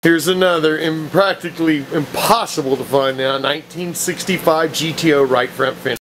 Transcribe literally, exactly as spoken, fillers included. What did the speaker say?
Here's another and practically impossible to find now, nineteen sixty-five G T O right front fender.